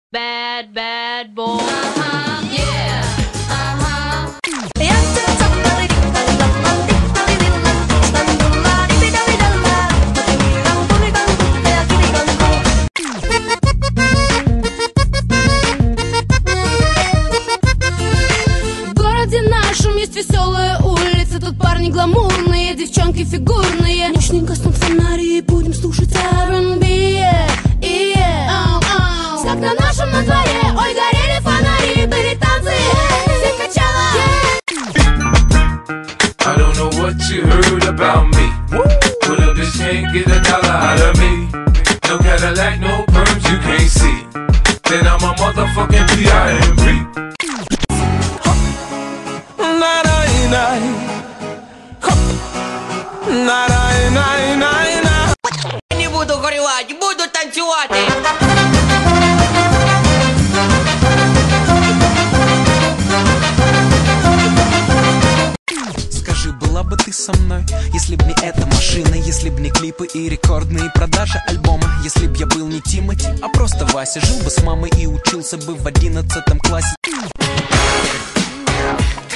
Bad, bad boy. Yeah. В городе нашем есть веселая улица. Тут парни гламурные, девчонки фигурные. Мощный гаснут фонари, будем слушать R&B. Как на нашем на дворе, ой, горели фонари, были танцы, все качало. I don't know what you heard about me. Put up this can't get a dollar out of me. No Cadillac, no perms, you can't see. Then I'm a motherfucking P.I.M.P. Не буду горювати, буду танцювати. Скажи, была бы ты со мной, если б не эта машина, если б не клипы и рекордные продажи альбома, если б я был не Тимати, а просто Вася, жил бы с мамой и учился бы в 11 классе.